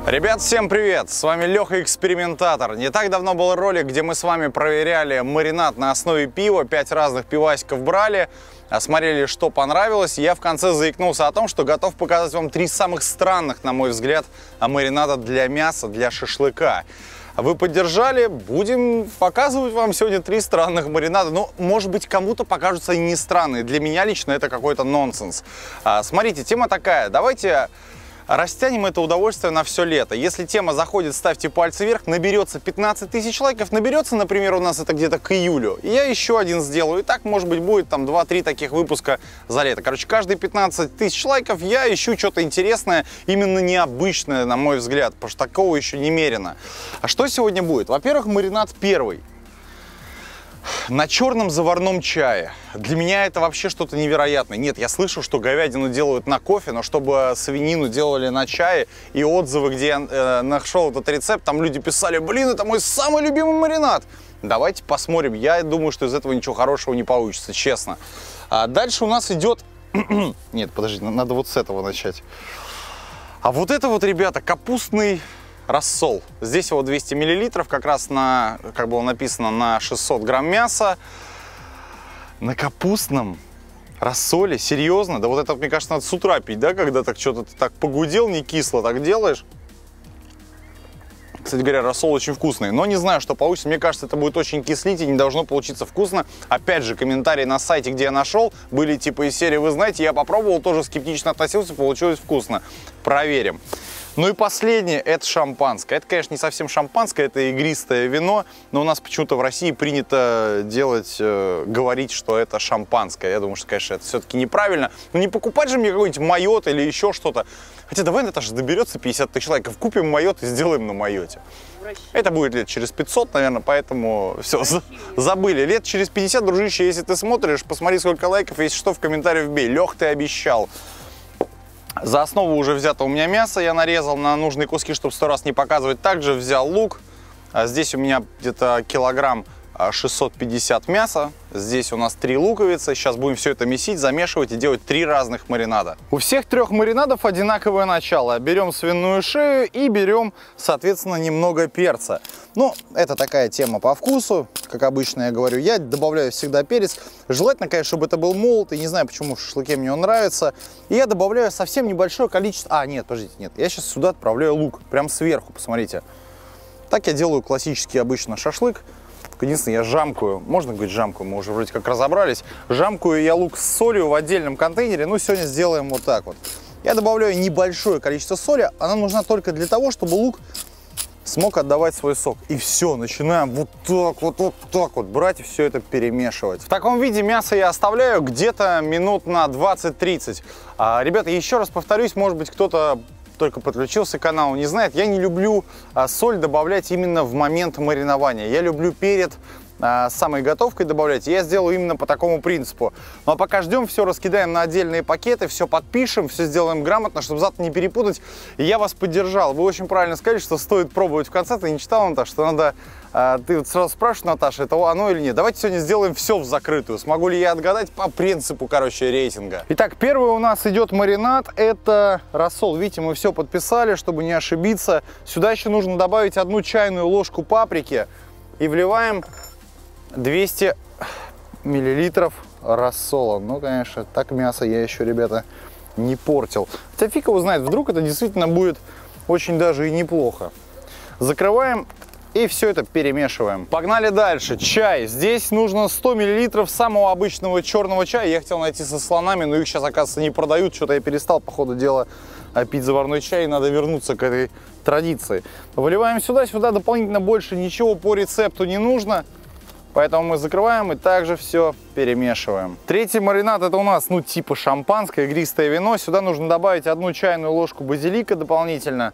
Ребят, всем привет! С вами Леха Экспериментатор. Не так давно был ролик, где мы с вами проверяли маринад на основе пива. 5 разных пивасиков брали, осмотрели, что понравилось. Я в конце заикнулся о том, что готов показать вам 3 самых странных, на мой взгляд, маринада для мяса, для шашлыка. Вы поддержали, будем показывать вам сегодня 3 странных маринада. Ну, может быть, кому-то покажутся и не странные. Для меня лично это какой-то нонсенс. Смотрите, тема такая. Давайте растянем это удовольствие на все лето. Если тема заходит, ставьте пальцы вверх, наберется 15 тысяч лайков, наберется, например, у нас это где-то к июлю, и я еще один сделаю. И так, может быть, будет там 2-3 таких выпуска за лето. Короче, каждые 15 тысяч лайков я ищу что-то интересное, именно необычное, на мой взгляд, потому что такого еще немерено. А что сегодня будет? Во-первых, маринад первый. На черном заварном чае. Для меня это вообще что-то невероятное. Нет, я слышал, что говядину делают на кофе, но чтобы свинину делали на чае, и отзывы, где я нашел этот рецепт, там люди писали: блин, это мой самый любимый маринад. Давайте посмотрим. Я думаю, что из этого ничего хорошего не получится, честно. А дальше у нас идет... Нет, подождите, надо вот с этого начать. А вот это вот, ребята, капустный рассол. Здесь его 200 мл, как раз на, как было написано, на 600 грамм мяса. На капустном рассоле, серьезно? Да вот это, мне кажется, надо с утра пить, да, когда так что-то ты так погудел, не кисло так делаешь. Кстати говоря, рассол очень вкусный, но не знаю, что получится. Мне кажется, это будет очень кислить и не должно получиться вкусно. Опять же, комментарии на сайте, где я нашел, были типа из серии: вы знаете, я попробовал, тоже скептично относился, получилось вкусно. Проверим. Ну и последнее, это шампанское. Это, конечно, не совсем шампанское, это игристое вино, но у нас почему-то в России принято делать, говорить, что это шампанское. Я думаю, что, конечно, это все-таки неправильно. Но не покупать же мне какой-нибудь майот или еще что-то. Хотя давай, Наташа, доберется 50 тысяч лайков, купим майот и сделаем на майоте. Это будет лет через 500, наверное, поэтому все, забыли. Лет через 50, дружище, если ты смотришь, посмотри, сколько лайков, если что, в комментариях вбей. Лех, ты обещал. За основу уже взято у меня мясо, я нарезал на нужные куски, чтобы 100 раз не показывать. Также взял лук, здесь у меня где-то килограмм 650 мяса. Здесь у нас 3 луковицы. Сейчас будем все это месить, замешивать и делать 3 разных маринада. У всех 3 маринадов одинаковое начало. Берем свиную шею и берем, соответственно, немного перца. Ну, это такая тема по вкусу. Как обычно я говорю, я добавляю всегда перец. Желательно, конечно, чтобы это был молотый. Не знаю, почему в шашлыке мне он нравится. И я добавляю совсем небольшое количество... нет, подождите, нет. Я сейчас сюда отправляю лук. Прям сверху, посмотрите. Так я делаю классический обычно шашлык. Единственное, я жамкую, можно говорить жамкую, мы уже вроде как разобрались. Жамкую я лук с солью в отдельном контейнере, ну сегодня сделаем вот так вот. Я добавляю небольшое количество соли, она нужна только для того, чтобы лук смог отдавать свой сок. И все, начинаем вот так вот брать и все это перемешивать. В таком виде мясо я оставляю где-то минут на 20-30. Ребята, еще раз повторюсь, может быть, кто-то только подключился к каналу, не знает, я не люблю соль добавлять именно в момент маринования. Я люблю перед самой готовкой добавлять. Я сделаю именно по такому принципу. Ну а пока ждем, все раскидаем на отдельные пакеты, все подпишем, все сделаем грамотно, чтобы завтра не перепутать. И я вас поддержал. Вы очень правильно сказали, что стоит пробовать в конце. Ты не читал, Наташа, что надо... Ты вот сразу спрашиваешь, Наташа, это оно или нет? Давайте сегодня сделаем все в закрытую. Смогу ли я отгадать по принципу, короче, рейтинга? Итак, первый у нас идет маринад. Это рассол. Видите, мы все подписали, чтобы не ошибиться. Сюда еще нужно добавить 1 чайную ложку паприки. И вливаем 200 миллилитров рассола. Ну, конечно, так мясо я еще, ребята, не портил. Хотя фиг его знает, вдруг это действительно будет очень даже и неплохо. Закрываем. И все это перемешиваем. Погнали дальше. Чай. Здесь нужно 100 мл самого обычного черного чая. Я хотел найти со слонами, но их сейчас, оказывается, не продают. Что-то я перестал, по ходу дела, пить заварной чай. И надо вернуться к этой традиции. Выливаем сюда. Сюда дополнительно больше ничего по рецепту не нужно. Поэтому мы закрываем и также все перемешиваем. Третий маринад — это у нас, ну, типа шампанское, игристое вино. Сюда нужно добавить 1 чайную ложку базилика дополнительно.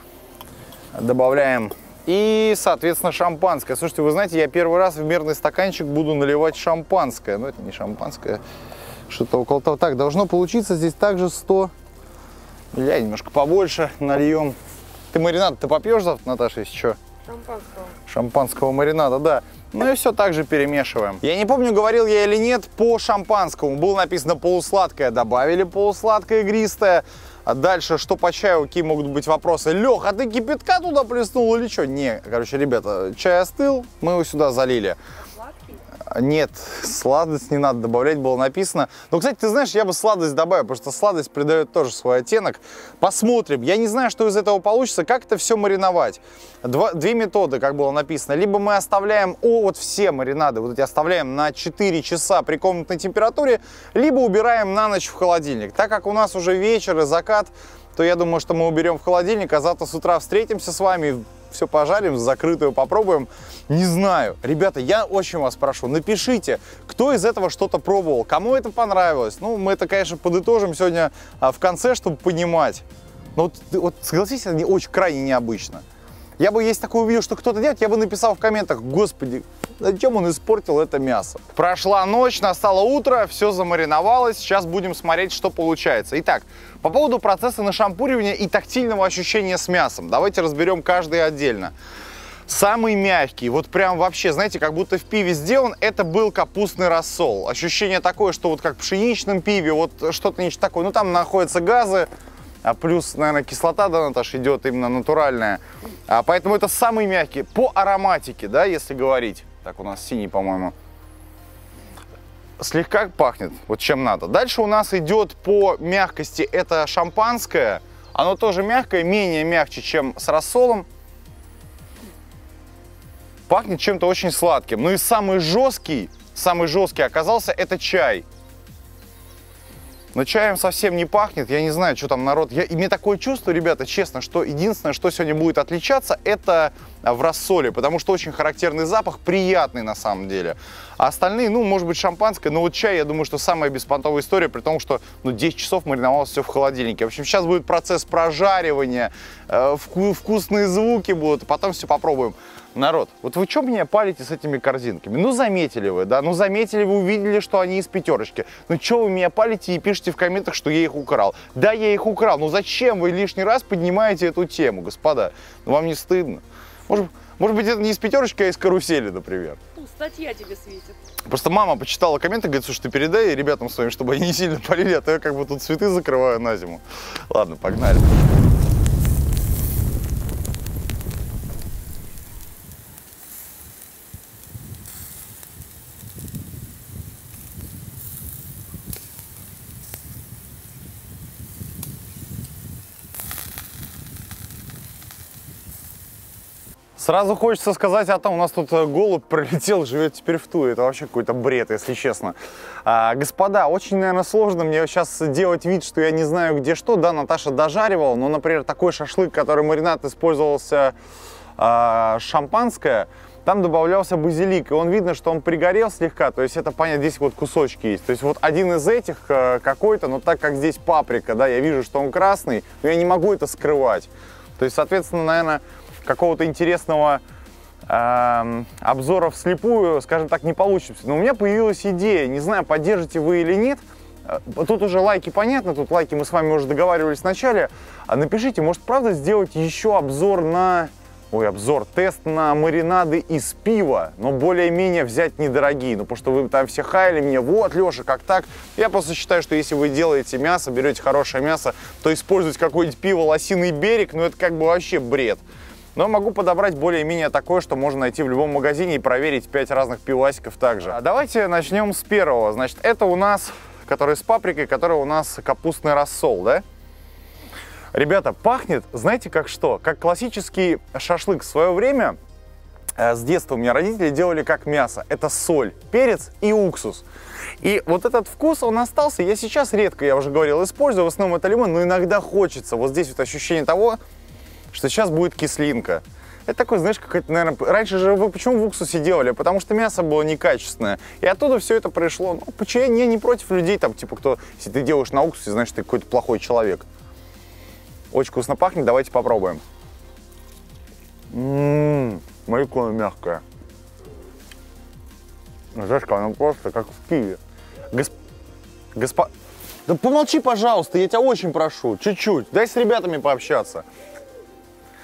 Добавляем. И, соответственно, шампанское. Слушайте, вы знаете, я первый раз в мерный стаканчик буду наливать шампанское. Но это не шампанское, что-то около того. Так, должно получиться здесь также 100. Я немножко побольше нальем. Ты маринад попьешь завтра, Наташа, если что? Шампанского. Шампанского маринада, да. Ну и все так же перемешиваем. Я не помню, говорил я или нет, по шампанскому было написано полусладкое. Добавили полусладкое игристое. А дальше, что по чаю, какие могут быть вопросы? Лех, а ты кипятка туда плеснул или что? Не, короче, ребята, чай остыл, мы его сюда залили. Нет, сладость не надо добавлять, было написано. Но, кстати, ты знаешь, я бы сладость добавил, потому что сладость придает тоже свой оттенок. Посмотрим. Я не знаю, что из этого получится, как это все мариновать. Две методы, как было написано. Либо мы оставляем, вот все маринады, вот эти оставляем на 4 часа при комнатной температуре, либо убираем на ночь в холодильник. Так как у нас уже вечер и закат, то я думаю, что мы уберем в холодильник, а завтра с утра встретимся с вами, все пожарим, закрытую попробуем. Не знаю. Ребята, я очень вас прошу, напишите, кто из этого что-то пробовал, кому это понравилось. Ну, мы это, конечно, подытожим сегодня в конце, чтобы понимать. Но вот согласитесь, это очень крайне необычно. Я бы, если такое увидел, что кто-то делает, я бы написал в комментах: господи, зачем он испортил это мясо? Прошла ночь, настало утро, все замариновалось. Сейчас будем смотреть, что получается. Итак, по поводу процесса нашампуривания и тактильного ощущения с мясом. Давайте разберем каждый отдельно. Самый мягкий, вот прям вообще, знаете, как будто в пиве сделан, это был капустный рассол. Ощущение такое, что вот как в пшеничном пиве, вот что-то нечто такое. Ну, там находятся газы. А плюс, наверное, кислота, да, Наташ, идет именно натуральная. Поэтому это самый мягкий. По ароматике, да, если говорить. Так, у нас синий, по-моему. Слегка пахнет, вот чем надо. Дальше у нас идет по мягкости, это шампанское. Оно тоже мягкое, менее мягче, чем с рассолом. Пахнет чем-то очень сладким. Ну и самый жесткий оказался это чай. Но чаем совсем не пахнет, я не знаю, что там народ. И мне такое чувство, ребята, честно, что единственное, что сегодня будет отличаться, это в рассоле, потому что очень характерный запах, приятный на самом деле. А остальные, ну, может быть, шампанское, но вот чай, я думаю, что самая беспонтовая история, при том, что, ну, 10 часов мариновалось все в холодильнике. В общем, сейчас будет процесс прожаривания, вкусные звуки будут, потом все попробуем. Народ, вот вы что меня палите с этими корзинками? Ну, заметили вы, да? Ну, заметили вы, увидели, что они из пятерочки. Ну, что вы меня палите и пишете в комментах, что я их украл? Да, я их украл. Ну, зачем вы лишний раз поднимаете эту тему, господа? Ну, вам не стыдно? Может быть, это не из пятерочки, а из карусели, например. Ну, статья тебе светит. Просто мама почитала комменты, говорит: слушай, ты передай ребятам своим, чтобы они не сильно полили, а то я как бы тут цветы закрываю на зиму. Ладно, погнали. Сразу хочется сказать о том, у нас тут голубь пролетел, живет теперь в Туле. Это вообще какой-то бред, если честно. Господа, очень, наверное, сложно мне сейчас делать вид, что я не знаю, где что. Да, Наташа дожаривала, но, например, такой шашлык, который маринад использовался шампанское, там добавлялся базилик, и он видно, что он пригорел слегка, то есть это понятно, здесь вот кусочки есть. То есть вот один из этих какой-то, но так как здесь паприка, да, я вижу, что он красный, но я не могу это скрывать. То есть, соответственно, наверное, какого-то интересного обзора вслепую, скажем так, не получится. Но у меня появилась идея, не знаю, поддержите вы или нет. Тут уже лайки понятно, тут лайки мы с вами уже договаривались в начале. Напишите, может, правда сделать еще обзор на... тест на маринады из пива, но более-менее взять недорогие. Ну, потому что вы там все хаяли меня: вот, Леша, как так? Я просто считаю, что если вы делаете мясо, берете хорошее мясо, то использовать какое-нибудь пиво «Лосиный берег», ну, это как бы вообще бред. Но могу подобрать более-менее такое, что можно найти в любом магазине и проверить 5 разных пивасиков также. Давайте начнем с первого. Значит, это у нас, который с паприкой, который у нас капустный рассол, да? Ребята, пахнет, знаете, как что? Как классический шашлык. В свое время, с детства у меня родители делали как мясо. Это соль, перец и уксус. И вот этот вкус, он остался. Я сейчас редко, я уже говорил, использую. В основном это лимон, но иногда хочется. Вот здесь вот ощущение того, что сейчас будет кислинка. Это такой, знаешь, какой-то, наверное... Раньше же вы почему в уксусе делали? Потому что мясо было некачественное. И оттуда все это пришло. Ну, почему я не против людей, там, типа, кто... Если ты делаешь на уксусе, значит, ты какой-то плохой человек. Очень вкусно пахнет, давайте попробуем. Молекула мягкая. Знаешь, она просто как в пиве. Да помолчи, пожалуйста, я тебя очень прошу, чуть-чуть. Дай с ребятами пообщаться. Ребята, вы помните, когда мы делали с вами... Когда мы делали с вами шашлык, мы использовали, ну, вот, например, такой шашлык, который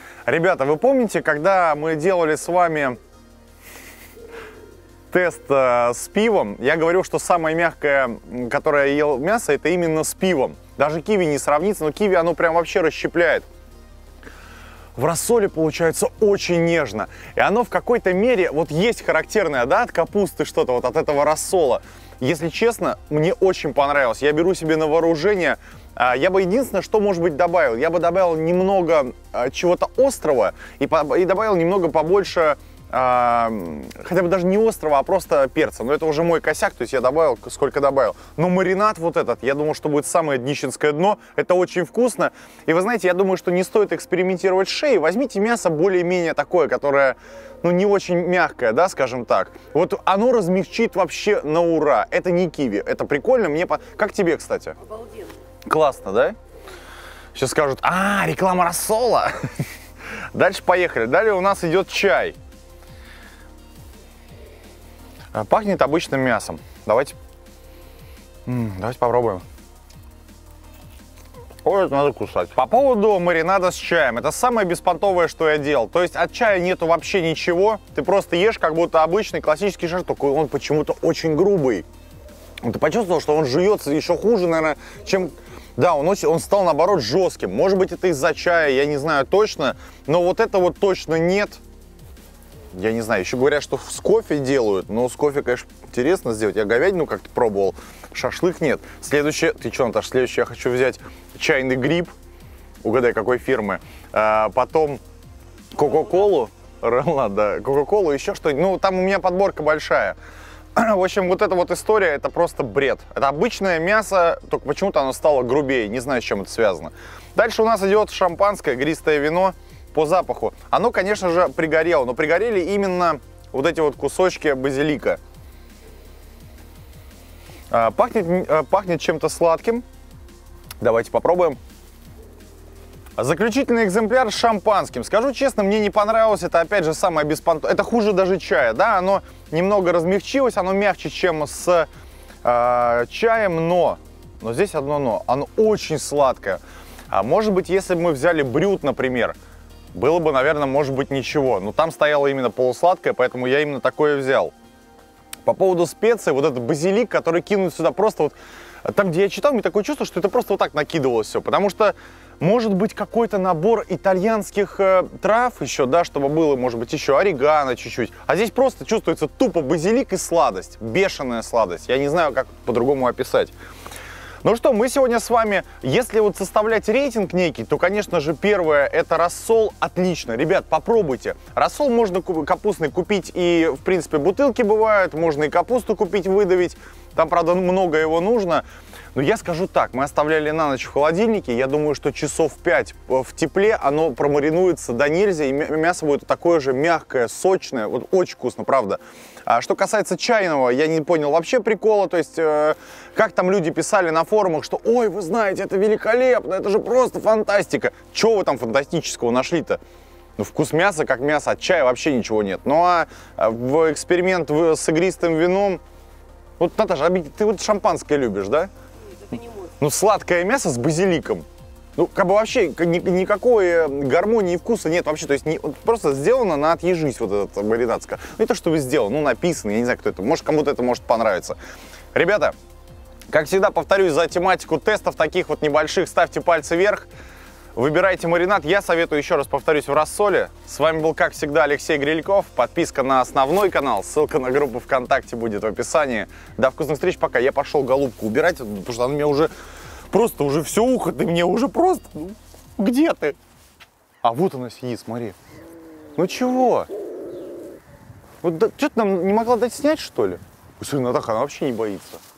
тест с пивом. Я говорил, что самое мягкое, которое я ел мясо, это именно с пивом. Даже киви не сравнится, но киви оно прям вообще расщепляет. В рассоле получается очень нежно. И оно в какой-то мере, вот есть характерное, да, от капусты что-то, вот от этого рассола. Если честно, мне очень понравилось. Я беру себе на вооружение. Я бы единственное, что, может быть, добавил. Я бы добавил немного чего-то острого и добавил немного побольше, хотя бы даже не острого, а просто перца. Но это уже мой косяк, то есть я добавил, сколько добавил. Но маринад вот этот, я думаю, что будет самое днищенское дно. Это очень вкусно. И вы знаете, я думаю, что не стоит экспериментировать с шеей. Возьмите мясо более-менее такое, которое, ну, не очень мягкое, да, скажем так. Вот оно размягчит вообще на ура. Это не киви, это прикольно. Как тебе, кстати? Обалденно. Классно, да? Сейчас скажут, реклама рассола. Дальше поехали. Далее у нас идет чай. Пахнет обычным мясом. Давайте попробуем. Ой, это надо кусать. По поводу маринада с чаем. Это самое беспонтовое, что я делал. То есть от чая нету вообще ничего. Ты просто ешь, как будто обычный классический шашлык. Только он почему-то очень грубый. Ты почувствовал, что он жуется еще хуже, наверное, чем... Да, он стал, наоборот, жестким. Может быть, это из-за чая, я не знаю точно. Но вот это вот точно нет. Я не знаю, еще говорят, что с кофе делают. Но с кофе, конечно, интересно сделать. Я говядину как-то пробовал, шашлык нет. Следующее, ты что, Наташа, следующее я хочу взять чайный гриб. Угадай, какой фирмы. Потом кока-колу. Да, кока-колу, еще что-нибудь. Ну, там у меня подборка большая. В общем, вот эта вот история, это просто бред. Это обычное мясо, только почему-то оно стало грубее. Не знаю, с чем это связано. Дальше у нас идет шампанское, игристое вино. По запаху. Оно, конечно же, пригорело, но пригорели именно вот эти вот кусочки базилика. Пахнет чем-то сладким. Давайте попробуем. Заключительный экземпляр с шампанским. Скажу честно, мне не понравилось. Это, опять же, самое беспонтовое. Это хуже даже чая, да? Оно немного размягчилось, оно мягче, чем с чаем, но здесь одно но. Оно очень сладкое. Может быть, если бы мы взяли брют, например, было бы, наверное, может быть, ничего. Но там стояло именно полусладкое, поэтому я именно такое взял. По поводу специй, вот этот базилик, который кинут сюда просто вот... Там, где я читал, мне такое чувство, что это просто вот так накидывалось все. Потому что, может быть, какой-то набор итальянских трав еще, да, чтобы было, может быть, еще орегано чуть-чуть. А здесь просто чувствуется тупо базилик и сладость. Бешеная сладость. Я не знаю, как по-другому описать. Ну что, мы сегодня с вами, если вот составлять рейтинг некий, то, конечно же, первое, это рассол. Отлично. Ребят, попробуйте. Рассол можно капустный купить и, в принципе, бутылки бывают. Можно и капусту купить, выдавить. Там, правда, много его нужно. Но я скажу так, мы оставляли на ночь в холодильнике. Я думаю, что часов 5 в тепле оно промаринуется до нельзя. И мясо будет такое же мягкое, сочное. Вот очень вкусно, правда. А что касается чайного, я не понял вообще прикола. То есть, как там люди писали на форумах, что ой, вы знаете, это великолепно, это же просто фантастика. Чего вы там фантастического нашли-то? Ну, вкус мяса как мясо, от чая вообще ничего нет. Ну, а в эксперимент с игристым вином... Вот, Наташа, ты вот шампанское любишь, да? Ну, сладкое мясо с базиликом. Ну, как бы вообще никакой гармонии вкуса нет вообще. То есть просто сделано на отъежись вот этот маринадское. Ну, это чтобы сделано, ну, написано, я не знаю, кто это. Может, кому-то это может понравиться. Ребята, как всегда, повторюсь, за тематику тестов таких вот небольших ставьте пальцы вверх. Выбирайте маринад. Я советую, еще раз повторюсь, в рассоле. С вами был, как всегда, Алексей Грильков. Подписка на основной канал. Ссылка на группу ВКонтакте будет в описании. До вкусных встреч. Пока. Я пошел голубку убирать, потому что она мне уже просто уже все ухо. Ты мне уже просто... Ну, где ты? А вот она сидит, смотри. Ну чего? Вот да, что ты нам не могла дать снять, что ли? Слушай, Натаха, она вообще не боится.